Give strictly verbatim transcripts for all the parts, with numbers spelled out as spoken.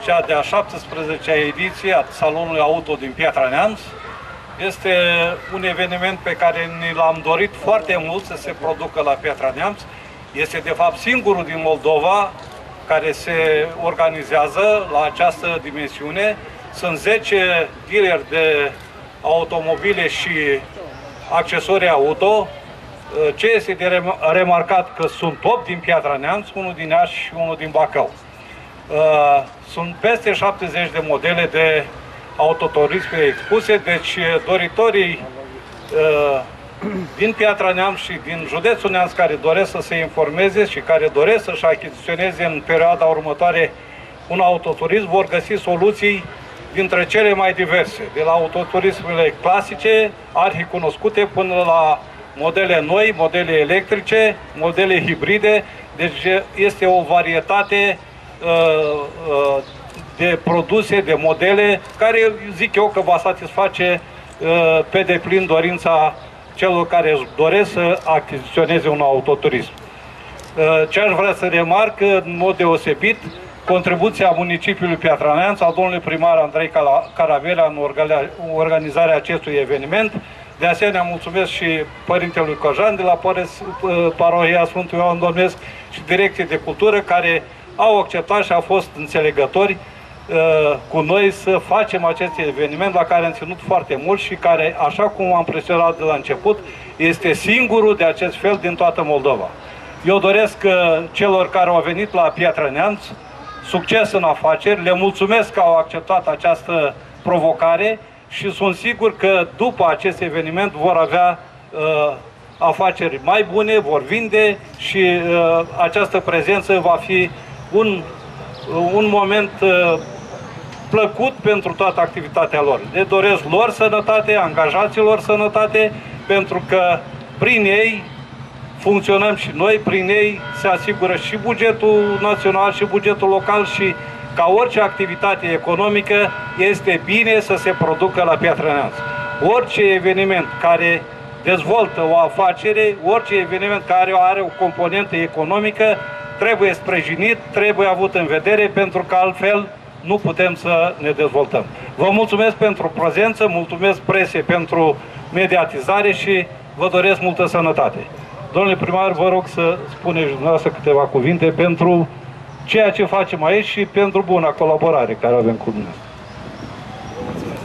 cea de-a șaptesprezecea ediție a Salonului Auto din Piatra Neamț. Este un eveniment pe care ni l-am dorit foarte mult să se producă la Piatra Neamț. Este de fapt singurul din Moldova care se organizează la această dimensiune. Sunt zece dealeri de automobile și accesorii auto. Ce este de remarcat că sunt opt din Piatra Neamț, unul din Iași și unul din Bacău. Sunt peste șaptezeci de modele de autoturisme expuse, deci doritorii din Piatra Neamț și din județul Neamț care doresc să se informeze și care doresc să-și achiziționeze în perioada următoare un autoturism vor găsi soluții dintre cele mai diverse, de la autoturismele clasice, arhicunoscute, până la modele noi, modele electrice, modele hibride. Deci este o varietate uh, uh, de produse, de modele, care zic eu că va satisface uh, pe deplin dorința celor care își doresc să achiziționeze un autoturism. Uh, ce aș vrea să remarc în mod deosebit, contribuția municipiului Piatra Neamț, a domnului primar Andrei Caravelea în organizarea acestui eveniment. De asemenea, mulțumesc și Părintelui Cojan de la Parohia Sfântul Ioan Domnesc și Direcție de Cultură, care au acceptat și au fost înțelegători uh, cu noi să facem acest eveniment la care am ținut foarte mult și care, așa cum am presionat de la început, este singurul de acest fel din toată Moldova. Eu doresc uh, celor care au venit la Piatra Neamț succes în afaceri, le mulțumesc că au acceptat această provocare și sunt sigur că după acest eveniment vor avea uh, afaceri mai bune, vor vinde și uh, această prezență va fi un, uh, un moment uh, plăcut pentru toată activitatea lor. Le doresc lor sănătate, angajaților sănătate, pentru că prin ei funcționăm și noi, prin ei se asigură și bugetul național și bugetul local și ca orice activitate economică este bine să se producă la Piatra Neamț. Orice eveniment care dezvoltă o afacere, orice eveniment care are o componentă economică trebuie sprijinit, trebuie avut în vedere, pentru că altfel nu putem să ne dezvoltăm. Vă mulțumesc pentru prezență, mulțumesc prese pentru mediatizare și vă doresc multă sănătate. Domnule primar, vă rog să spuneți dumneavoastră câteva cuvinte pentru ceea ce facem aici și pentru buna colaborare care avem cu dumneavoastră. Mulțumesc.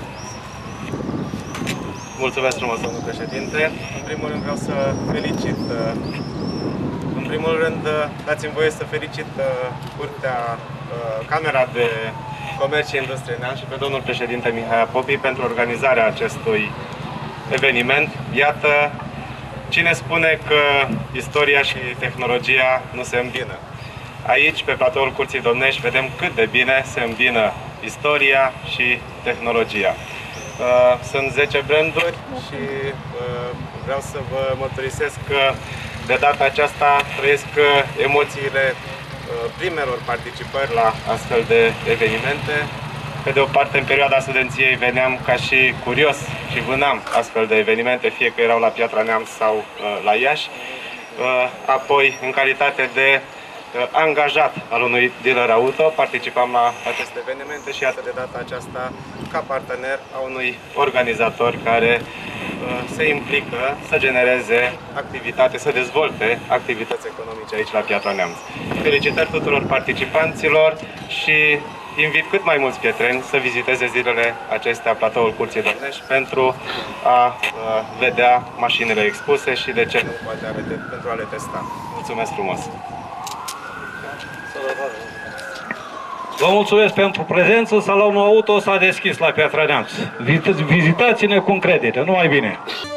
Mulțumesc frumos, domnul președinte. În primul rând vreau să felicit, în primul rând dați-mi voie să felicit Curtea, Camera de Comerț și Industrie Neamț și pe domnul președinte Mihai Popi pentru organizarea acestui eveniment. Iată, cine spune că istoria și tehnologia nu se îmbină? Aici, pe platoul Curții Domnești, vedem cât de bine se îmbină istoria și tehnologia. Sunt zece branduri și vreau să vă mărturisesc că de data aceasta trăiesc emoțiile primelor participări la astfel de evenimente. Pe de o parte, în perioada studenției veneam ca și curios și vânam astfel de evenimente, fie că erau la Piatra Neamț sau la Iași. Apoi, în calitate de angajat al unui dealer auto, participam la aceste evenimente și iată de data aceasta ca partener a unui organizator care uh, se implică să genereze activitate, să dezvolte activități economice aici la Piatra Neamț. Felicitări tuturor participanților și invit cât mai mulți pietreni să viziteze zilele acestea platoul Curții Domnești pentru a uh, vedea mașinile expuse și de ce nu poate ale, pentru a le testa. Mulțumesc frumos! Vă mulțumesc pentru prezență. Salonul auto s-a deschis la Piatra Neamț. Vizitați-ne cu încredere. Numai bine!